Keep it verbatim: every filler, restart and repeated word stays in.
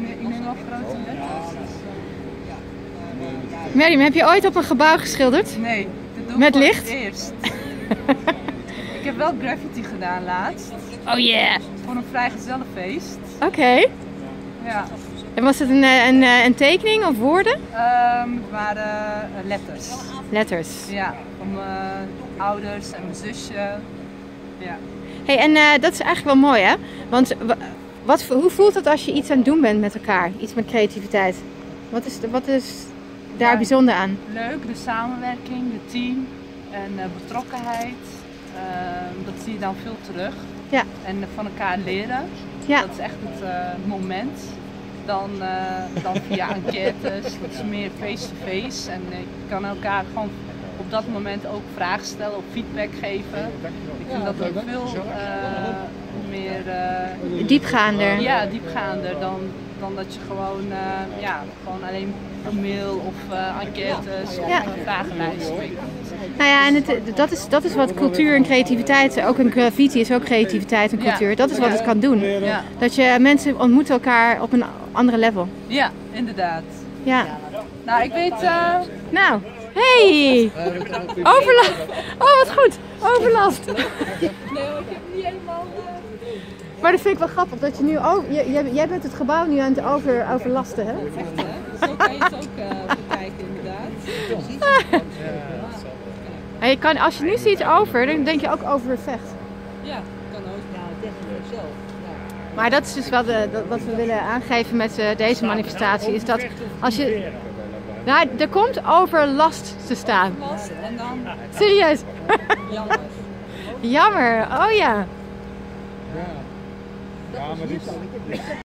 ik neem wel grote letters. Meriem, heb je ooit op een gebouw geschilderd? Nee, dat doe ik Met voor licht? het eerst. Ik heb wel graffiti gedaan laatst. Oh yeah! Voor een vrijgezellenfeest. Oké. Okay. Ja. En was het een, een, een tekening of woorden? Um, het waren uh, letters. Letters. Ja, van mijn ouders en mijn zusje. Ja. Hey, en uh, dat is eigenlijk wel mooi, hè? Want wat, hoe voelt het als je iets aan het doen bent met elkaar? Iets met creativiteit. Wat is, wat is daar ja, bijzonder aan? Leuk, de samenwerking, de team en uh, betrokkenheid. Uh, dat zie je dan veel terug. Ja. En van elkaar leren. Ja. Dat is echt het uh, moment. Dan, uh, dan via enquêtes, dat is meer face-to-face. En uh, je kan elkaar gewoon op dat moment ook vragen stellen of feedback geven. Ik vind dat ook veel uh, meer... Uh, diepgaander. Ja, diepgaander dan, dan dat je gewoon, uh, ja, gewoon alleen een mail of uh, enquêtes of ja. een vragenlijst. Nou ja, en het, dat, is, dat is wat cultuur en creativiteit, ook een graffiti is ook creativiteit en cultuur, ja. Dat is wat ja. het kan doen. Ja. Dat je mensen ontmoeten elkaar op een andere level. Ja, inderdaad. Ja. Nou, ik weet... Uh... Nou, hey! Overlast! Oh, wat goed! Overlast! Nee, ik heb niet helemaal... Uh... Maar dat vind ik wel grappig, dat je nu ook... Jij, jij bent het gebouw nu aan het over, overlasten, hè? Echt, hè? Zo kan je het ook uh, bekijken, inderdaad. En je kan, als je nu ziet over, dan denk je ook over vecht. Ja, kan ook. Ja, technisch zelf. Ja. Maar dat is dus wat, de, wat we willen aangeven met uh, deze manifestatie. Is dat als je... Nou, er komt overlast te staan. Last en dan... Serieus? Jammer. Jammer, oh ja. Ja, maar die